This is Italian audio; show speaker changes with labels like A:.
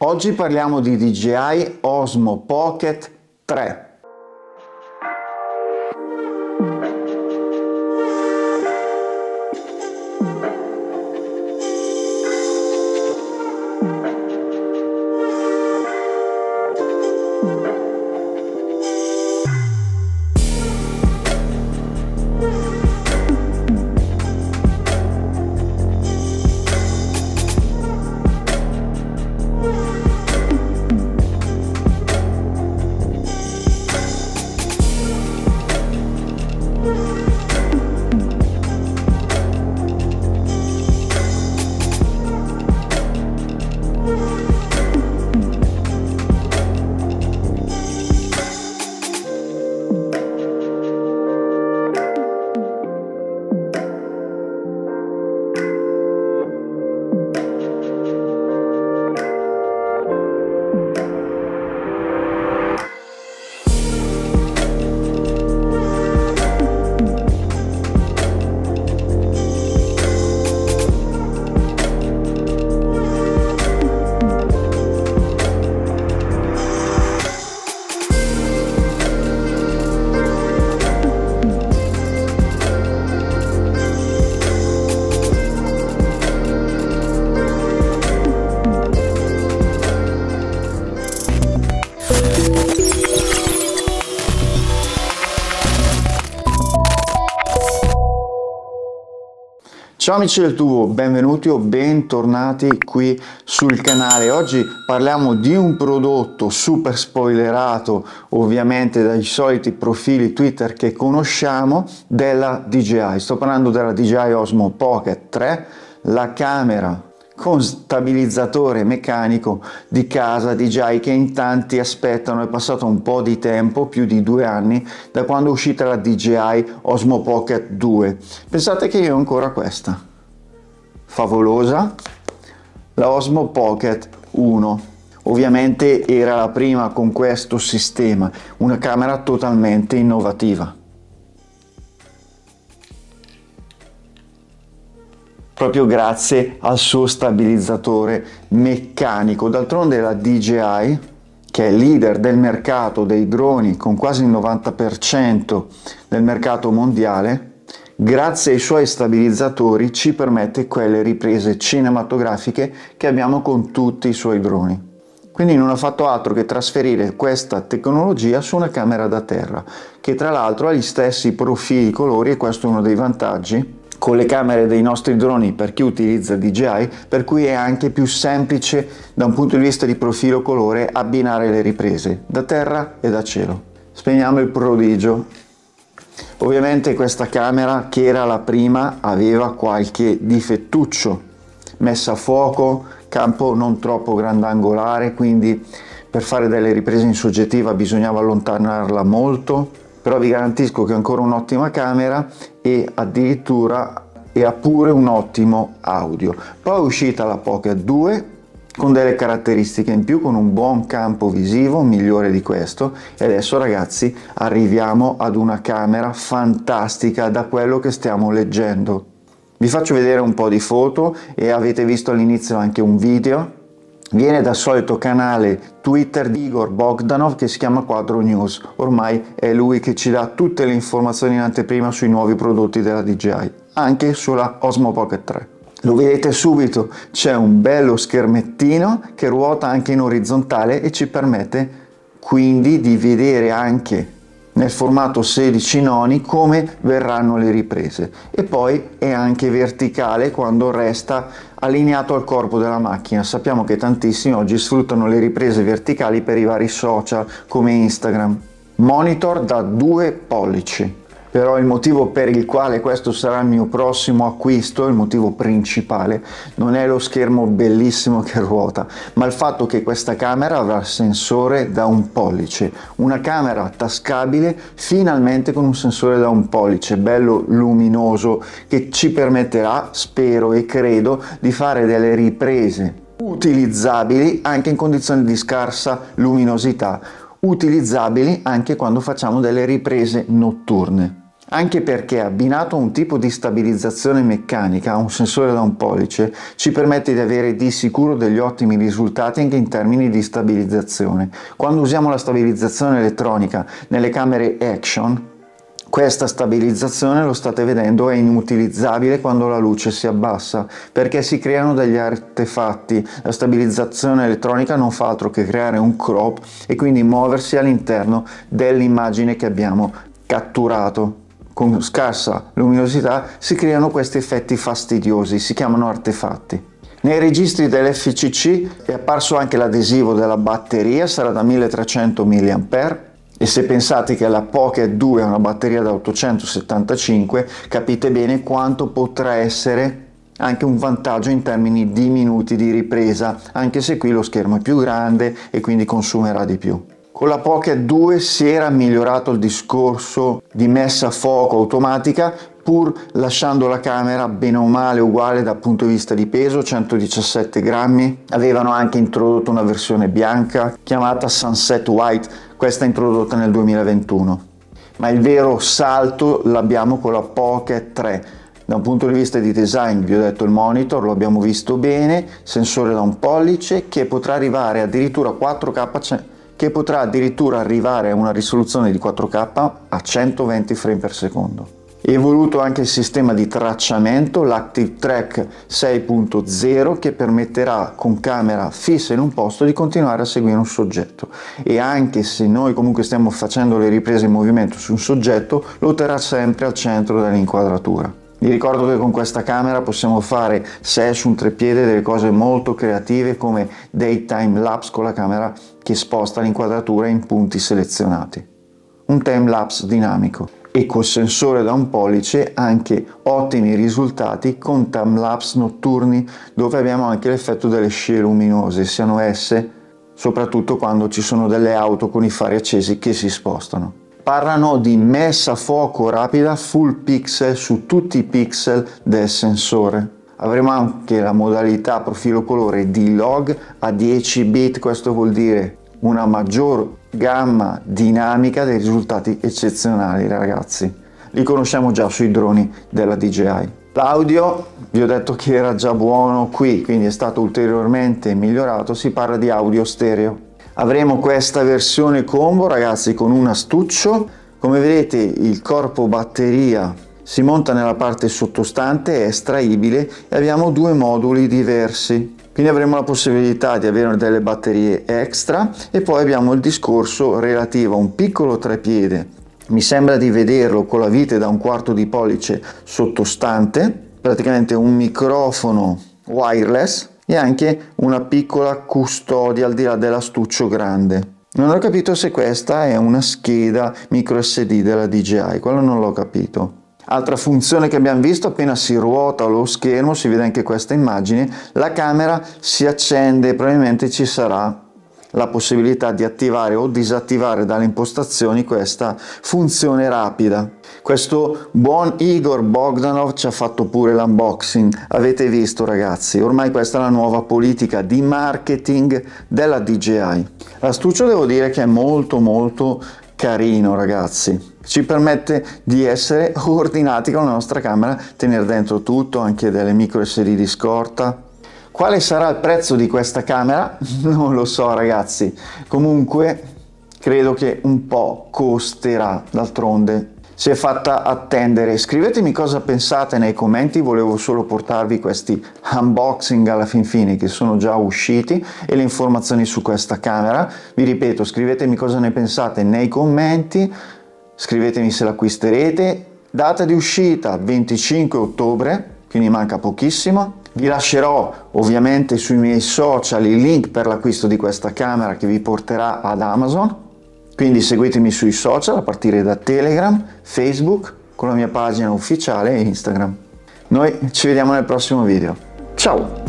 A: Oggi parliamo di DJI Osmo Pocket 3. Ciao amici del tubo, benvenuti o bentornati qui sul canale. Oggi parliamo di un prodotto super spoilerato ovviamente dai soliti profili Twitter che conosciamo della DJI. Sto parlando della DJI Osmo Pocket 3, la camera con stabilizzatore meccanico di casa DJI che in tanti aspettano. È passato un po' di tempo, più di 2 anni, da quando è uscita la DJI Osmo Pocket 2. Pensate che io ho ancora questa favolosa, la Osmo Pocket 1. Ovviamente era la prima con questo sistema, una camera totalmente innovativa. Proprio grazie al suo stabilizzatore meccanico. D'altronde la DJI, che è leader del mercato dei droni con quasi il 90% del mercato mondiale, grazie ai suoi stabilizzatori ci permette quelle riprese cinematografiche che abbiamo con tutti i suoi droni. Quindi non ha fatto altro che trasferire questa tecnologia su una camera da terra, che tra l'altro ha gli stessi profili colori, e questo è uno dei vantaggi con le camere dei nostri droni per chi utilizza DJI, per cui è anche più semplice da un punto di vista di profilo colore abbinare le riprese da terra e da cielo. Spegniamo il prodigio. Ovviamente questa camera, che era la prima, aveva qualche difettuccio: messa a fuoco, campo non troppo grandangolare, quindi per fare delle riprese in soggettiva bisognava allontanarla molto. Però vi garantisco che è ancora un'ottima camera e addirittura ha pure un ottimo audio. Poi è uscita la Pocket 2 con delle caratteristiche in più, con un buon campo visivo, migliore di questo, e adesso ragazzi arriviamo ad una camera fantastica da quello che stiamo leggendo. Vi faccio vedere un po' di foto e avete visto all'inizio anche un video. Viene dal solito canale Twitter di Igor Bogdanov che si chiama Quadro News. Ormai è lui che ci dà tutte le informazioni in anteprima sui nuovi prodotti della DJI, anche sulla Osmo Pocket 3. Lo vedete subito, c'è un bello schermettino che ruota anche in orizzontale e ci permette quindi di vedere anche nel formato 16 noni come verranno le riprese, e poi è anche verticale quando resta allineato al corpo della macchina. Sappiamo che tantissimi oggi sfruttano le riprese verticali per i vari social come Instagram. Monitor da 2 pollici. Però il motivo per il quale questo sarà il mio prossimo acquisto, il motivo principale, non è lo schermo bellissimo che ruota, ma il fatto che questa camera avrà sensore da 1 pollice, una camera tascabile finalmente con un sensore da 1 pollice, bello luminoso, che ci permetterà, spero e credo, di fare delle riprese utilizzabili anche in condizioni di scarsa luminosità, utilizzabili anche quando facciamo delle riprese notturne. anche perché abbinato a un tipo di stabilizzazione meccanica, a un sensore da 1 pollice, ci permette di avere di sicuro degli ottimi risultati anche in termini di stabilizzazione. Quando usiamo la stabilizzazione elettronica nelle camere action, questa stabilizzazione, lo state vedendo, è inutilizzabile quando la luce si abbassa, perché si creano degli artefatti. La stabilizzazione elettronica non fa altro che creare un crop e quindi muoversi all'interno dell'immagine che abbiamo catturato. Con scarsa luminosità si creano questi effetti fastidiosi, si chiamano artefatti. Nei registri dell'FCC è apparso anche l'adesivo della batteria, sarà da 1300 mAh, e se pensate che la Pocket 2 ha una batteria da 875, capite bene quanto potrà essere anche un vantaggio in termini di minuti di ripresa, anche se qui lo schermo è più grande e quindi consumerà di più. Con la Pocket 2 si era migliorato il discorso di messa a fuoco automatica, pur lasciando la camera bene o male uguale dal punto di vista di peso, 117 grammi. Avevano anche introdotto una versione bianca chiamata Sunset White, questa introdotta nel 2021. Ma il vero salto l'abbiamo con la Pocket 3. Da un punto di vista di design, vi ho detto, il monitor lo abbiamo visto bene, sensore da 1 pollice che potrà arrivare addirittura a 4K, che potrà addirittura arrivare a una risoluzione di 4K a 120 frame per secondo. Evoluto anche il sistema di tracciamento, l'Active Track 6.0, che permetterà con camera fissa in un posto di continuare a seguire un soggetto, e anche se noi comunque stiamo facendo le riprese in movimento su un soggetto, lo terrà sempre al centro dell'inquadratura. Vi ricordo che con questa camera possiamo fare, se è su un treppiede, delle cose molto creative come dei time lapse con la camera che sposta l'inquadratura in punti selezionati. Un time lapse dinamico. E col sensore da 1 pollice anche ottimi risultati con timelapse notturni, dove abbiamo anche l'effetto delle scie luminose, siano esse soprattutto quando ci sono delle auto con i fari accesi che si spostano. Parlano di messa a fuoco rapida full pixel su tutti i pixel del sensore. Avremo anche la modalità profilo colore D-Log a 10 bit, questo vuol dire una maggior gamma dinamica dei risultati eccezionali, ragazzi. Li conosciamo già sui droni della DJI. L'audio, vi ho detto che era già buono qui, quindi è stato ulteriormente migliorato, si parla di audio stereo. Avremo questa versione combo, ragazzi, con un astuccio. Come vedete il corpo batteria si monta nella parte sottostante, è estraibile e abbiamo 2 moduli diversi. Quindi avremo la possibilità di avere delle batterie extra e poi abbiamo il discorso relativo a un piccolo treppiede. Mi sembra di vederlo con la vite da 1/4 di pollice sottostante, praticamente un microfono wireless e anche una piccola custodia al di là dell'astuccio grande. Non ho capito se questa è una scheda micro SD della DJI, quello non l'ho capito. Altra funzione che abbiamo visto: appena si ruota lo schermo, si vede anche questa immagine, la camera si accende, probabilmente ci sarà la possibilità di attivare o disattivare dalle impostazioni questa funzione rapida. Questo buon Igor Bogdanov ci ha fatto pure l'unboxing, avete visto, ragazzi, ormai questa è la nuova politica di marketing della DJI. L'astuccio devo dire che è molto carino, ragazzi. Ci permette di essere ordinati con la nostra camera, tenere dentro tutto, anche delle micro SD di scorta. Quale sarà il prezzo di questa camera? Non lo so, ragazzi. Comunque credo che un po' costerà, d'altronde si è fatta attendere. Scrivetemi cosa pensate nei commenti, volevo solo portarvi questi unboxing alla fin fine che sono già usciti e le informazioni su questa camera. Vi ripeto, scrivetemi cosa ne pensate nei commenti. Scrivetemi se l'acquisterete. Data di uscita 25 ottobre, quindi manca pochissimo. Vi lascerò ovviamente sui miei social il link per l'acquisto di questa camera che vi porterà ad Amazon, quindi seguitemi sui social a partire da Telegram, Facebook, con la mia pagina ufficiale e Instagram. Noi ci vediamo nel prossimo video. Ciao!